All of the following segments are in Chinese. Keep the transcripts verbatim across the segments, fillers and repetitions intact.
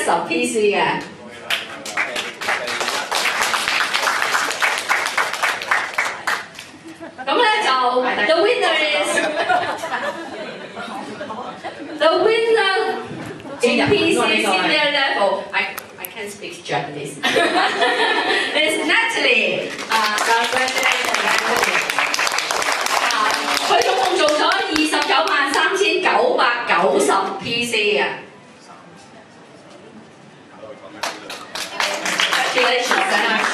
十 P C 嘅。咁咧就 the winner is the winner in P C senior level. I I can't speak Japanese. It's Natalie. 啊 ，congratulations Natalie. 啊，佢總共做咗二十九萬三千九百九十 P C 啊。Congratulations.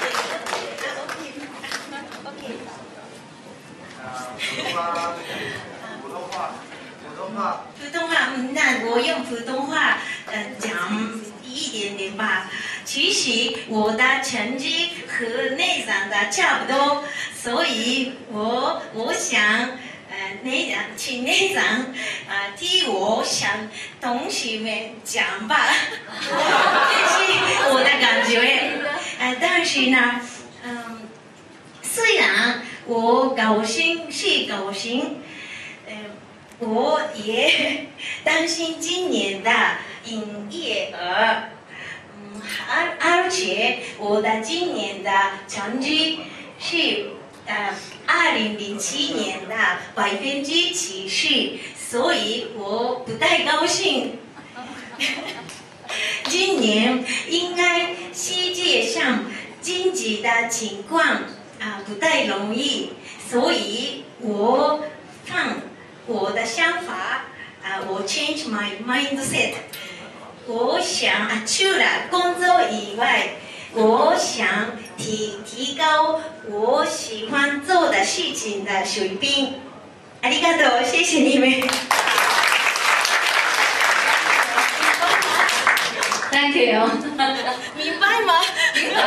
普通话，普通话，普通话，那我用普通话呃讲一点点吧。其实我的成绩和内长的差不多，所以我我想呃内长请内长啊、呃、替我向同学们讲吧，这是我的感觉。呃，但是呢，嗯，虽然我高兴是高兴。 我也担心今年的营业额，嗯，而而且我的今年的成绩是呃二零零七年的百分之七十，所以我不太高兴。今年应该世界上经济的情况啊、呃、不太容易，所以我放。 我的想法啊，我 change my mindset。我想啊，除了工作以外，我想提提高我喜欢做的事情的水平。ありがとう，谢谢你们。 Thank you。 明白吗？明白。